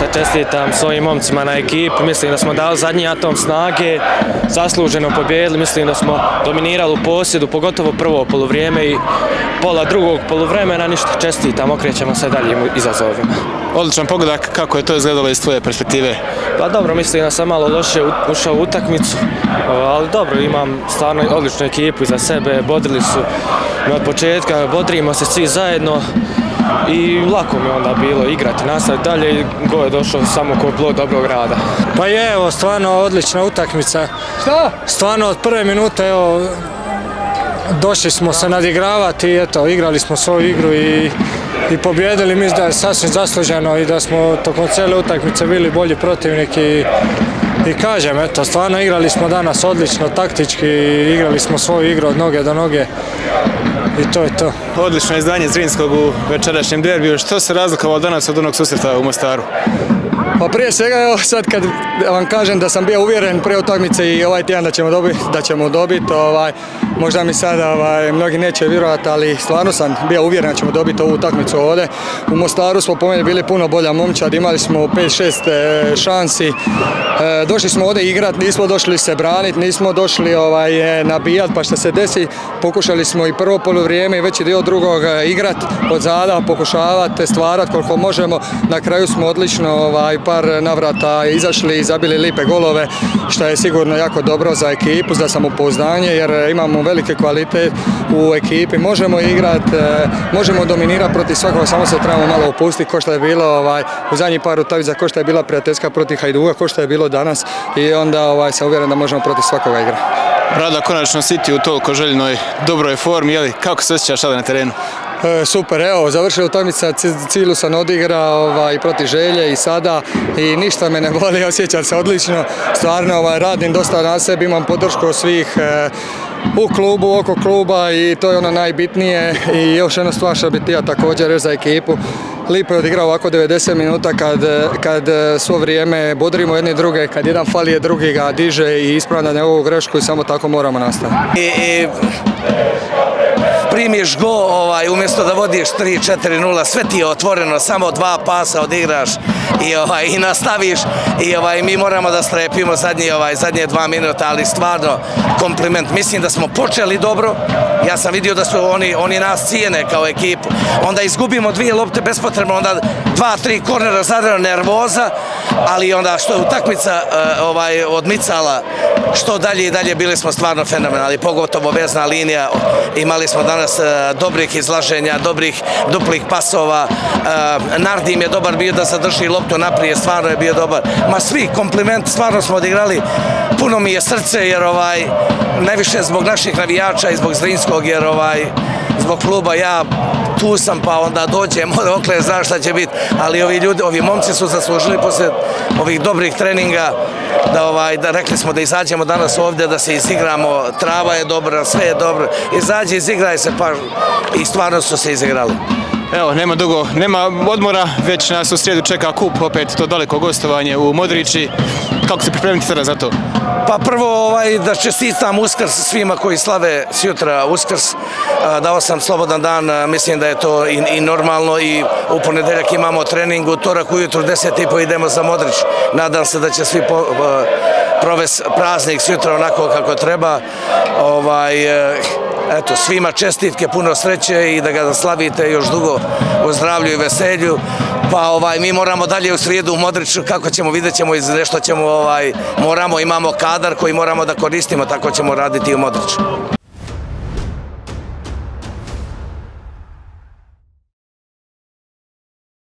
čestitam svojim momcima na ekipi, mislim da smo dali zadnji atom snage, zasluženo pobjedili, mislim da smo dominirali u posjedu, pogotovo prvo poluvrijeme i pola drugog poluvremena, ništa, čestitam, okrećemo se daljim izazovima. Odličan pogodak, kako je to izgledalo iz tvoje perspektive? Pa dobro, mislim da sam malo loše ušao u utakmicu, ali dobro, imam stvarno odličnu ekipu iza sebe, bodrili su me od početka, bodrimo se svi zajedno i lako mi onda bilo igrati, nastaviti dalje i gol je došao samo kao plod dobrog rada. Pa je, evo, stvarno odlična utakmica. Šta? Stvarno od prve minute, evo, došli smo se nadigravati i eto, igrali smo svoju igru i pobjedili. Mislim da je sasvim zasluženo i da smo tokom cijele utakmice bili bolji protivnik i kažem, eto, stvarno igrali smo danas odlično, taktički, igrali smo svoju igru od noge do noge i to je to. Odlično izdanje Zrinskog u večerašnjem derbiju. Što se razlikovalo danas od onog susreta u Mostaru? Pa prije svega, evo sad kad vam kažem da sam bio uvjeren prije utakmice i ovaj tjedan da ćemo dobiti, možda mi sada mnogi neće vjerovati, ali stvarno sam bio uvjeren da ćemo dobiti ovu utakmicu ovdje. U Mostaru smo po meni bili puno bolja momčad, imali smo 5-6 šansi, došli smo ovdje igrati, nismo došli se braniti, nismo došli nabijati, pa što se desi, pokušali smo i prvo poluvrijeme i veći dio drugog igrati od zada, pokušavati stvarati koliko možemo, na kraju smo odlično par navrata izašli i zabili lipe golove, što je sigurno jako dobro za ekipu, za samopouzdanje, jer imamo velike kvalitet u ekipi, možemo igrati, možemo dominirati protiv svakoga, samo se trebamo malo opustiti, ko što je bilo u zadnjih par utakmica, ko što je bila prijateljska protiv Hajduka, ko što je bilo danas i onda sam uvjeren da možemo protiv svakoga igrati. Rada, konačno si ti u toliko željnoj, dobroj formi, jeli, kako se osjećaš sada na terenu? Super, evo, završila utakmica, cilu sam odigrao i protiv Želje i sada i ništa me ne boli, osjećam se odlično, stvarno radim dosta na sebi, imam podršku svih u klubu, oko kluba i to je ono najbitnije i još jedna stvar što bi ja također za ekipu. Lipo je odigrao ovako 90 minuta kad svo vrijeme bodrimo jedni druge, kad jedan fali je drugi ga diže i ispravlja njegovu grešku i samo tako moramo nastaviti. Primiš go, umjesto da vodiš 3-4-0, sve ti je otvoreno, samo 2 pasa odigraš i nastaviš i mi moramo da strepimo zadnje 2 minuta, ali stvarno kompliment. Mislim da smo počeli dobro, ja sam vidio da su oni nas cijene kao ekipu, onda izgubimo 2 lopte bespotrebno, onda 2-3 kornera zadrena, nervoza, ali onda što je utakmica odmicala, što dalje i dalje bili smo stvarno fenomenalni, pogotovo vezna linija, imali smo danas dobrih izlaženja, dobrih duplih pasova, Nardim je dobar bio da zadrži loptu naprijed, stvarno je bio dobar, ma svi kompliment, stvarno smo odigrali, puno mi je srce jer najviše zbog naših navijača i zbog Zrinskog jer zbog kluba ja tu sam pa onda dođem, okle znaš šta će biti, ali ovi momci su zaslužili poslije ovih dobrih treninga da rekli smo da izađemo danas ovdje, da se izigramo, trava je dobra, sve je dobro, izađe, izigraj se pa i stvarno su se izigrali. Evo, nema dugo, nema odmora, već nas u srijedu čeka kup, opet to daleko gostovanje u Modriči. Kako se pripremiti sada za to? Pa prvo da čestitam Uskrs svima koji slave sutra Uskrs. Dao sam slobodan dan, mislim da je to i normalno i u ponedeljak imamo trening, utorak ujutru 10:30 idemo za Modrič. Nadam se da će svi provesti praznik sutra onako kako treba. Eto, svima čestitke, puno sreće i da ga slavite još dugo u zdravlju i veselju. Pa mi moramo dalje u srijedu u Modriču, kako ćemo, vidjet ćemo i nešto ćemo, imamo kadar koji moramo da koristimo, tako ćemo raditi i u Modriču.